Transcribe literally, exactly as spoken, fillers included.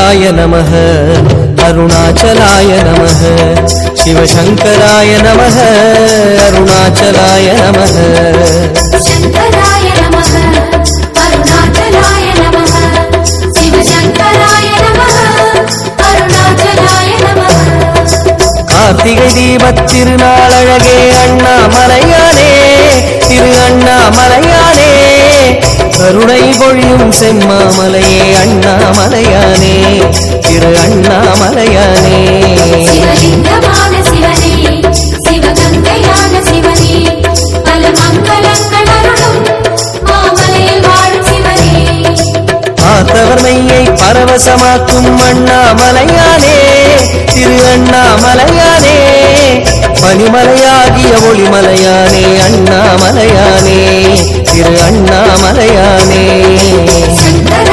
शिवाय नमः अरुणाचलाय नमः शिवशंकराय नमः अरुणाचलाय नमः शंकराय नमः अरुणाचलाय नमः शिवशंकराय नमः अरुणाचलाय नमः कार्तिகை தீபத் திருநாளழகே அண்ணாமலையானே திரு அண்ணாமலையானே கருணை பொழியும் செம்மாமலையே அண்ணாமலையானே திரு அண்ணாமலையானே சிவலிங்கமான சிவனே சிவகங்கையான சிவனே பல மங்களங்கள் அருளும் மாமலையில் வாழும் சிவனே பார்த்தவர் மெய்யை பரவசமாக்கும் அண்ணாமலையானே திரு அண்ணாமலையானே பனிமலையாகிய ஒளிமலையானே அண்ணாமலையானே திரு அண்ணாமலையானே சங்கர